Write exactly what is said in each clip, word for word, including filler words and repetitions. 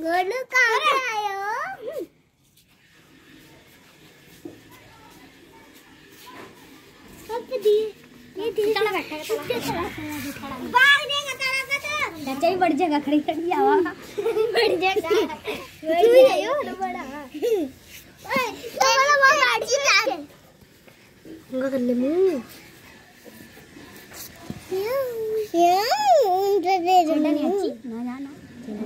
गोलू कहाँ से आए हो? ये चला बैठा है भाग देगा तारा का तो चाचा भी बड़ी जगह खड़ी खड़ी आवा बड़ी जगह तू आयो ना बड़ा ओए तो वाला वो गाड़ी चला उनका कर ले मुंह या या उनसे दे दो ना ना ना ना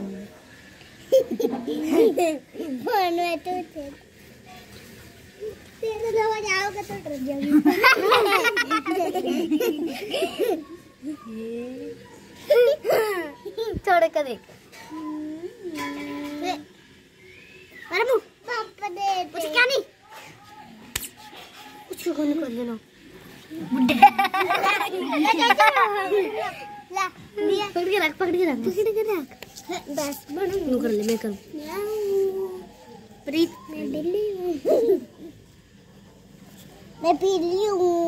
फोन में तो तेरे दवा जाओगे तो डर जाओगी छोड़ कर देख अरे मुँह पापा दे कुछ क्या नहीं कुछ को नहीं कर लेना बुड्ढे ला दिया पकड़ के रख पकड़ के रख पकड़ के रख बस बनो नु कर ले मैं करूं प्रीत मैं बिल्ली हूं मैं बिल्ली हूं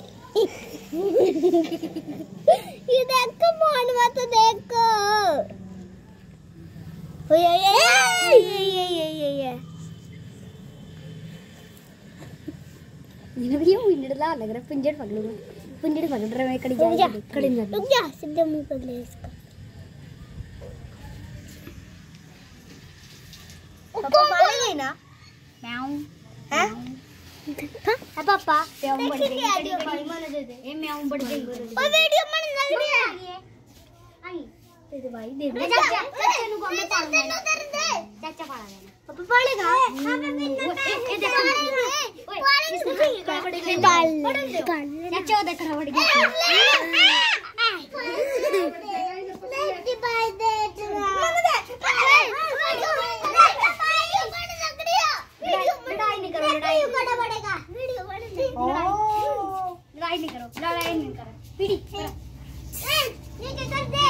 ये देखो फोन में तो देखो ये ये ये ये ये ये ये भी वो इंडला लग रहा है पिंजड़ पकड़ लो पिंजड़ पकड़ रहा है कड़ी जा कड़ी जा रुक जा सीधे मुंह कर ले इसका पापा मारेंगे ना म्याऊ हैं हां पापा म्याऊ बढ़ गई वीडियो कॉल मार दे दे ए म्याऊ बढ़ गई ओ वीडियो मन लग रही है आई दे दे भाई दे दे चाचा चाचा नु को मैं पाऊंगा दे चाचा पाला देना पापा पड़ेगा हां मैं ए देखो ओए पड़ेगा डाल चाचा देख रहा पड़ गया लेफ्ट बाय दे मम्मी दे लड़ाई नहीं करो लड़ाई बड़ा पड़ेगा वीडियो बड़े लड़ाई नहीं करो लड़ाई नहीं करो पीड़ी ये क्या कर दे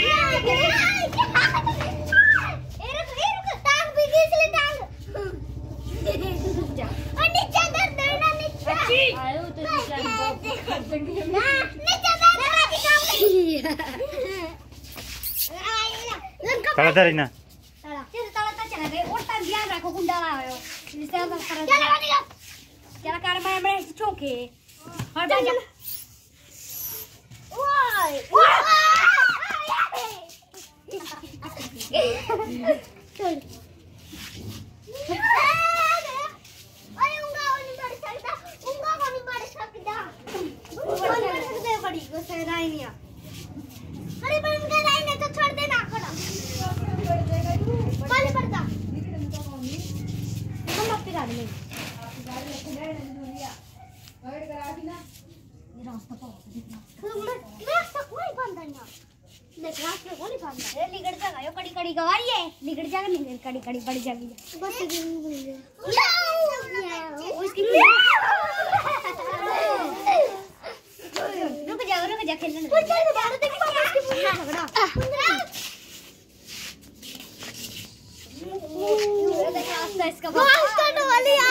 ए रुक ए रुक टांग भी इसलिए टांग रुक जा और नीचे कर दे ना नीचे आयो तो नीचे नीचे तला तरीना तला तेरे तला तक चला गए और तक ध्यान रखो कुंडा लाओ जिससे हम कर चला निकल चला कर मैं मैं चौके हट जा ओए चल अरे उंगा नहीं पड़ सकता उंगा को नहीं पड़ सकता उंगा पड़ सकते बड़ी को से राई नहीं अरे पर उनका राई नहीं तो छोड़ देना खड़ा कौन पड़ता हम अपनी गाड़ी में ये रास्ता पाओ रास्ता कोई बंद नहीं देख रास्ता कोई बंद है लिगड़ जाएगा यो कड़ी कड़ी गवारी है लिगड़ जाएगा नहीं कड़ी कड़ी पड़ जाएगी बस उसकी रुक जाओ रुक जा खेलने कुछ चल बाहर देख पापा इसकी पूरा झगड़ा ये देख रास्ता इसका रास्ता डोलिया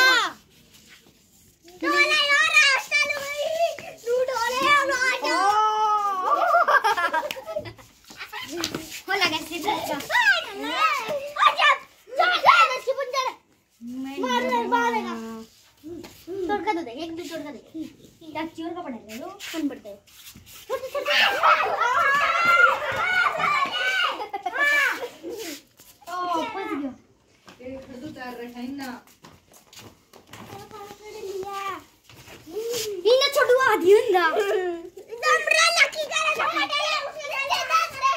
डोला यार रास्ता डोली तू डोले ना हो लगा सीधा का अच्छा जा जा इसकी पुंजर मार मारेगा तोड़ का दे एक भी तोड़ का दे क्या चोर का पड़ेगा लो कौन पड़ता है छोड़ छोड़ ओ फंस गया तेरे खड्डू तार रखा है ना इन्हें छोड़ू आधी हुंदा दमरा लकी करे छोड़ दे उसे ले ले दस रे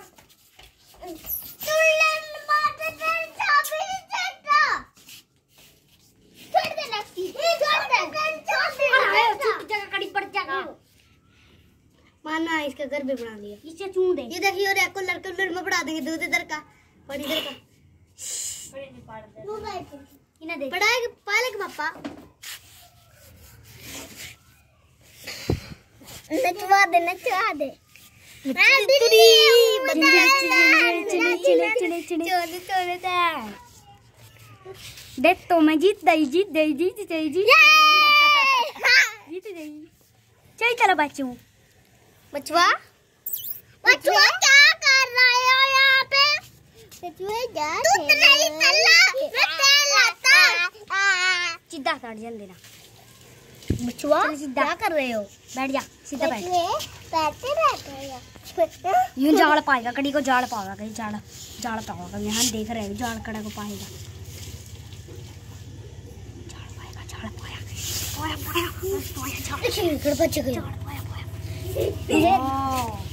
तुल्ले मारते तेरे चाबी देता छोड़ दे लकी छोड़ दे छोड़ दे अरे चुप जगह कड़ी पड़ जाएगा माना इसका घर भी बना लिया इसे चूं दे ये देखिए और को लड़के लड़ में पड़ा देंगे दूध इधर का और इधर का बड़े नहीं पाड़ दे वो भाई इन्हें दे पढ़ाएगा पाले के पापा नचवा दे नचवा दे देख तो मैं जीत गई जीत गई जीत गई जीत जीत गई चल चलो बच्चों बचवा बचवा क्या कर रहे हो यहाँ पे बचवा जा जाने देना। बचुआ क्या कर रहे हो? बैठ जा, सीधा बैठ। बैठे बैठे यूं जाल पाएगा, कड़ी को जाल पाएगा, कहीं जाल जाल पाएगा। यहाँ देख रहे हैं जाल कड़ा को पाएगा, जाल पाएगा, जाल पाया पाया पाया पाया जाल बच गया, जाल पाया पाया।